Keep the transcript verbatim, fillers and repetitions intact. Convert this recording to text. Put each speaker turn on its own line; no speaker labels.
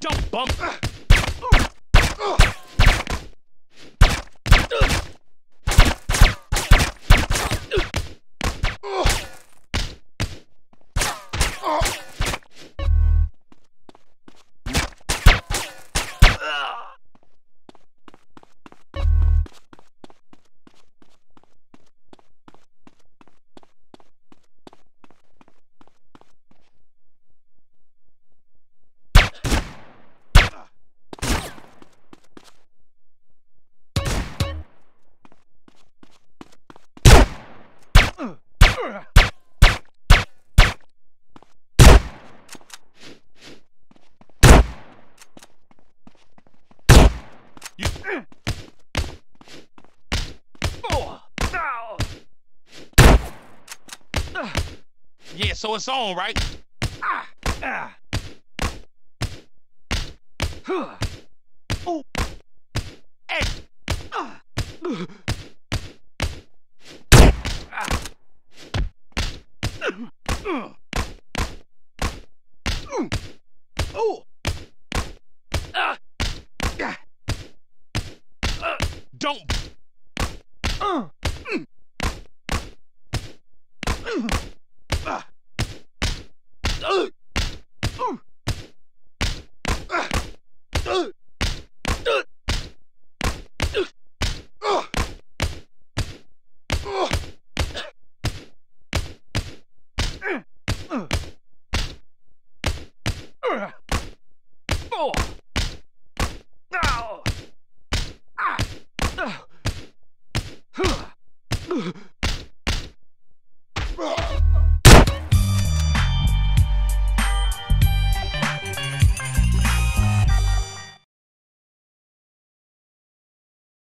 Don't bump. You... Oh. Ow. Yeah, so it's on, right? Ah. Ah. Huh. Oh. Hey. Ah. Ah. Oh. Ah. Yeah. Uh, don't. Uh. Mm. Uh. Uh. Uh. Uh. Uh. Uh. Uh. Uh. Uh. Uh. Oh. Ow. Ah. Uh. Huh. Uh.